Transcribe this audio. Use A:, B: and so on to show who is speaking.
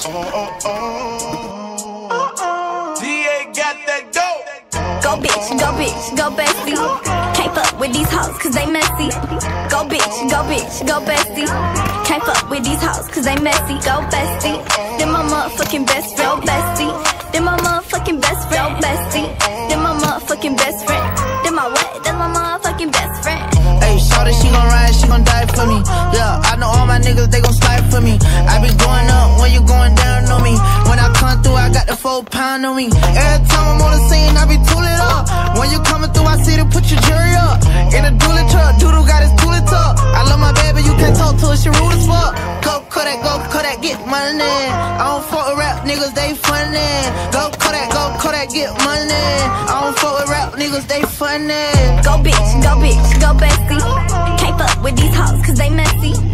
A: DA got that dope.
B: Go bitch, go bestie. Can't fuck with these hoes cause they messy. Go bitch, go bestie. Can't fuck with these hoes cause they messy. Go bestie. Then my motherfucking best friend. Go bestie. Then my motherfucking best friend. Go bestie. Then my motherfucking best friend. Then my what? Then my motherfucking best friend.
C: Hey, shorty, she gon' ride, she gon' die for me. Yeah, I know all my niggas, they gon' slide for me. I be going up when you going down on me. When I come through, I got the 4 pound on me. Every time I'm on the scene, I be tooling up. When you coming through, I see to put your jury up. In a dually truck, Doodle got his tooling tuck. I love my baby, you can't talk to her, she rude as fuck. Go Kodak, get money. I don't fuck with rap niggas, they funny. Go Kodak, get money. I don't fuck with rap niggas, they funny.
B: Go bitch, go bestie. Can't fuck with these hoes cause they messy.